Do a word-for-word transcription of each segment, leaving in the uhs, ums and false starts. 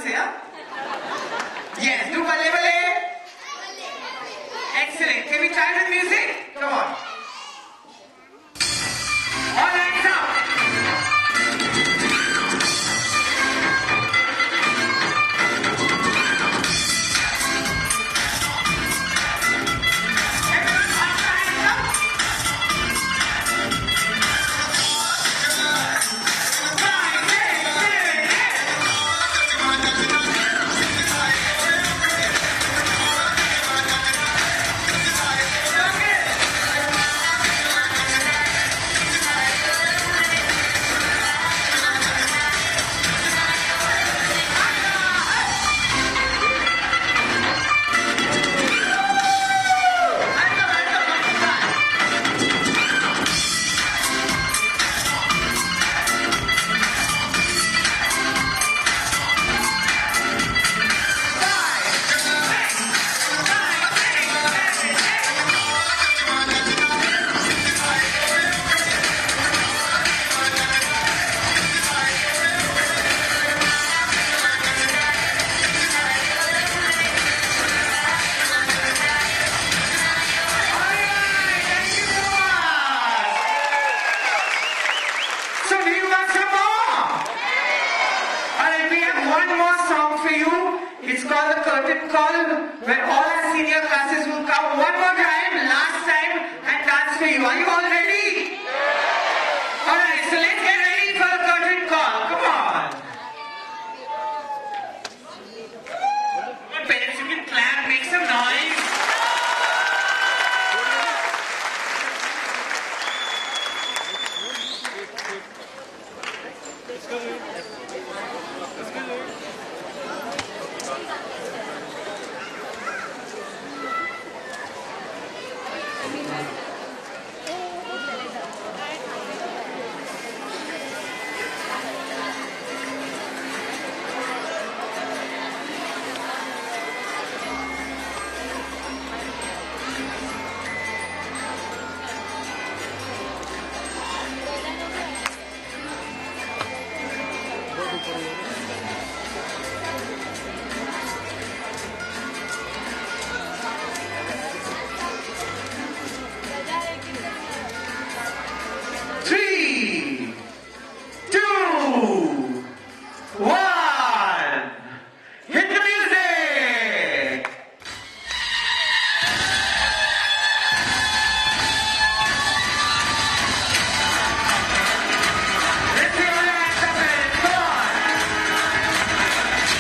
से, huh? Yes, do balle balle. Excellent. Can we try with music? Come on. All hands up. One more song for you. It's called the Curtain Call, where all our senior classes will come one more time, last time, and dance for you. Are you all ready? Alright, so let's get ready for the Curtain Call. Come on. Parents, you can clap, make some noise. Three, two, one, hit the music! Let's see what happens, come on!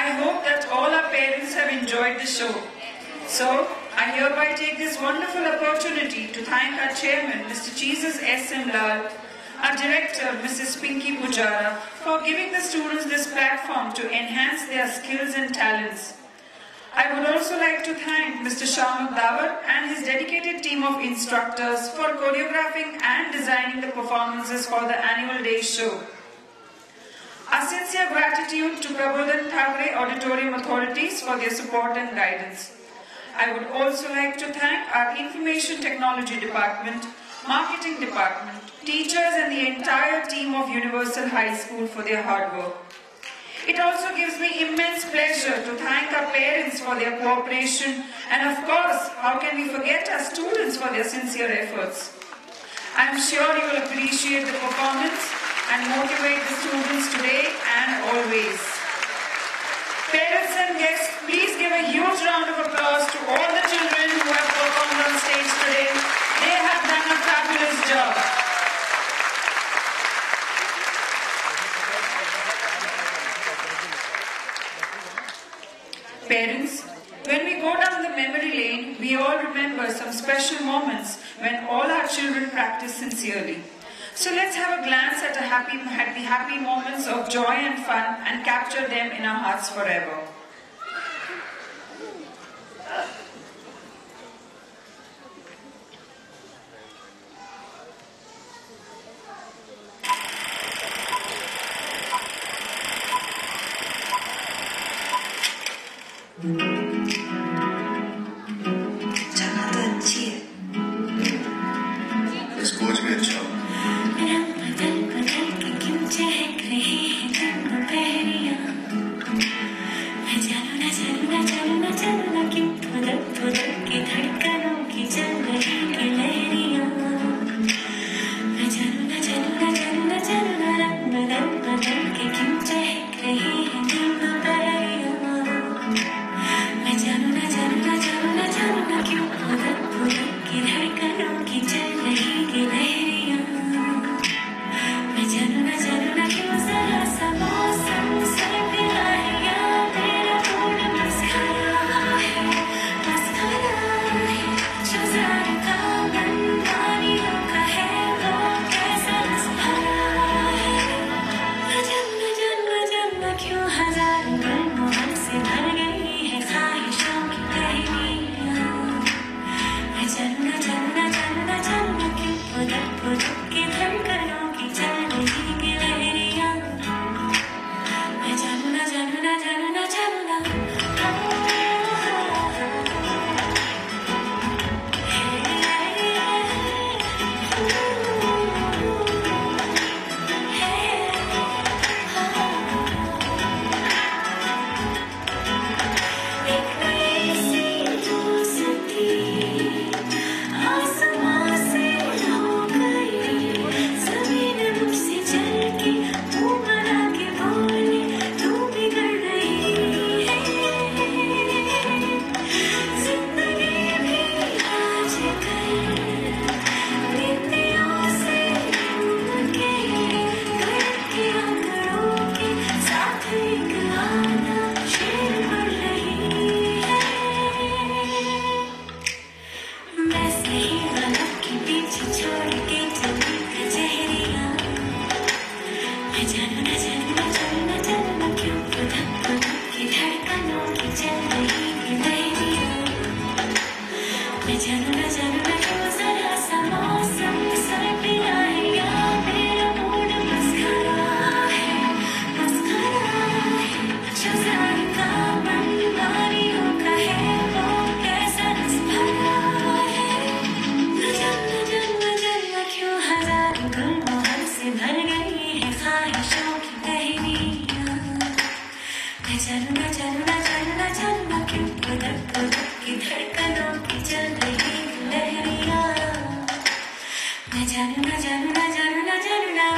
I hope that all our parents have enjoyed the show. So, I hereby take this wonderful opportunity to thank our chairman, Mister Jesus S. M. Lal, our director, Missus Pinky Pujara, for giving the students this platform to enhance their skills and talents. I would also like to thank Mister Shamak Dawar and his dedicated team of instructors for choreographing and designing the performances for the annual day show. Our sincere gratitude to Prabodhan Thakre Auditorium authorities for their support and guidance. I would also like to thank our Information Technology Department, Marketing Department, teachers and the entire team of Universal High School for their hard work. It also gives me immense pleasure to thank our parents for their cooperation and of course, how can we forget our students for their sincere efforts. I am sure you will appreciate the performance and motivate the students today and always. Parents and guests, please give a huge round of applause to all the children who have performed on stage today. They have done a fabulous job. Parents, when we go down the memory lane, we all remember some special moments when all our children practice sincerely. So let's have a glance at, a happy, at the happy moments of joy and fun and capture them in our hearts forever. जगह तो अच्छी है। इस coach में अच्छा रंग बदल बदल के क्यों चहक रही है दिन दोपहरियाँ। मैं जानू ना जानू ना जानू ना जानू ना क्यों धुदक धुदक के धड़कनों की चल रही है लहरियाँ। मैं जानू ना जानू ना जानू ना जानू ना रंग बदल बदल के क्यों चहक रही है दिन दोपहरियाँ। मैं जानू ना जानू ना जानू ना जानू ना क्यों धुदक धुदक के धड़कनों की चल रही है लहरियाँ। मैं जानू ना जानू ना क्यों जरा सा मौसम सर्द है या मेरा मूड मस्खरा है मस्खरा है। शज़ार का मन वारियों का है वो कैसा मस्खरा है। न जानू ना जानू ना जानू ना क्यों हजारों गल्फों मन से भर गई है ख्वाहिशों की टहनियाँ। मैं जानू ना जानू ना जानू ना जानू ना क्यों फुदक फुदक के धड़कनों की चल रही है लहरियाँ। मैं जानू ना जानू ना जानू ना जानू ना एक नई सी दोस्ती आसमां से हो गई। ज़मीन मुझसे चल के मुँह बना के बोली तू बिगड़ रही है। जिंदगी भी आजकल बिंदियों से ढूंढ के धड़के आंकड़ों के साथ एक गाना शेर पढ़ रही है। मैं सही गलत के पीछे छोड़ के चली कचहरियाँ। मैं जानू ना जानू ना जानू ना जानू ना क्यों फुदक फुदक के धड़कनों की चल रही है लहरियाँ। मैं जानू ना जानू ना क्यों जरा सा मौसम सर्द है या मेरा मूड मस्खरा है मस्खरा है। शज़ार का मन वारियों का है वो कैसा रस भरा है। न जानू ना जानू ना जानू ना क्यों हजारों गल्फों मन से भर गई है ख्वाहिशों की टहनियाँ। मैं जानू ना जानू ना जानू ना जानू ना क्यों फुदक फुदक के धड़कनों की चल रही है लहरियाँ। मैं जानू ना जानू ना जानू ना जानू ना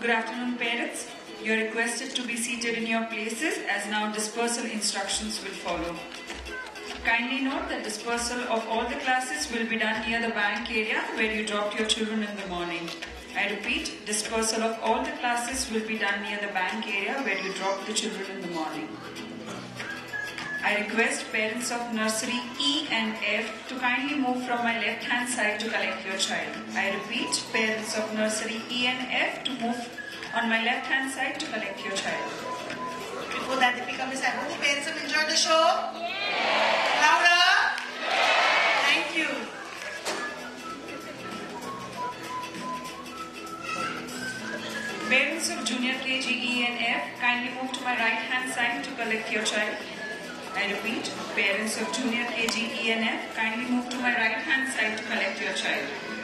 Good afternoon, parents. You are requested to be seated in your places as now dispersal instructions will follow. Kindly note that dispersal of all the classes will be done near the bank area where you dropped your children in the morning. I repeat, dispersal of all the classes will be done near the bank area where you dropped the children in the morning. I request parents of nursery E and F to kindly move from my left hand side to collect your child. I repeat, parents of nursery E and F to move on my left hand side to collect your child. Before that, Deepika Miss, I hope the parents have enjoyed the show. Yeah. Louder. Yeah. Thank you. Parents of junior K G, E and F, kindly move to my right hand side to collect your child. I repeat, parents of junior K G, E and F, kindly move to my right hand side to collect your child.